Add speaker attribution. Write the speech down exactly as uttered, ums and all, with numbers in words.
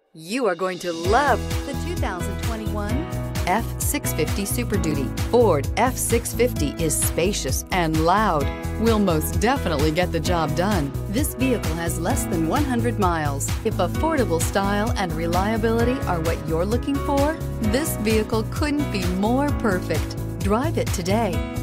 Speaker 1: You are going to love the two thousand twenty-one F six fifty Super Duty. Ford F six fifty is spacious and loud. Will most definitely get the job done. This vehicle has less than one hundred miles. If affordable style and reliability are what you're looking for, this vehicle couldn't be more perfect. Drive it today.